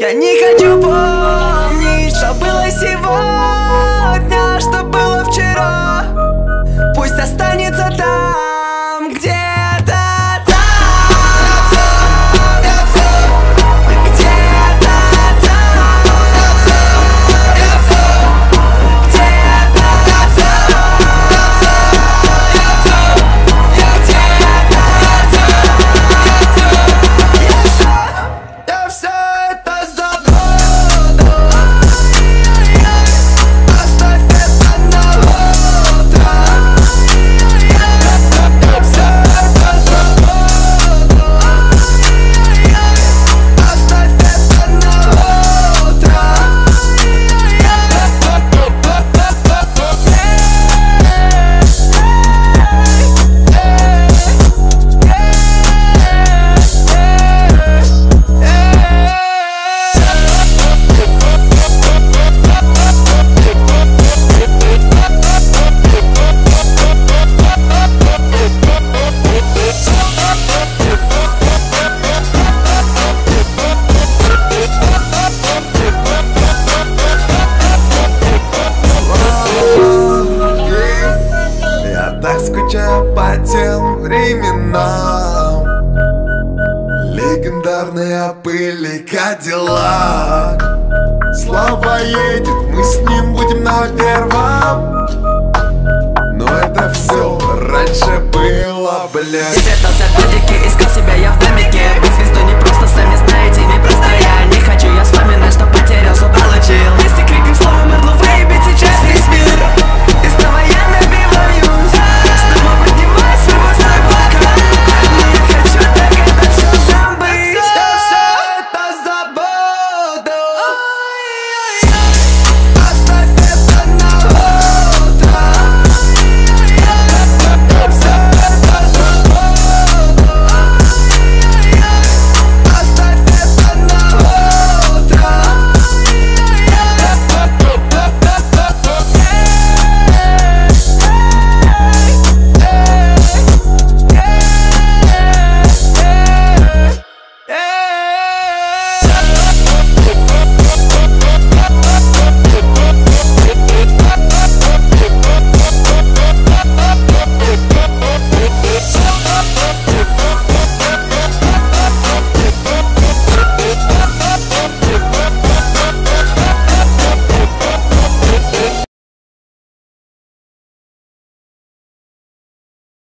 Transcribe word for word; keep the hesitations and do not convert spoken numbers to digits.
Я не хочу помнить, что было сегодня, что было вчера. Пусть останется там, где-то там. Где-то там. Где-то там. Я все это забуду. Оставь это на утро. Я все это забуду. Оставь это на утро. Я так скучаю по тем временам. Легендарная пыль и Кадиллак. Слава едет, мы с ним будем на первом. Но это все раньше было, блядь. Девятнадцать годики, искал себя я в домике. Без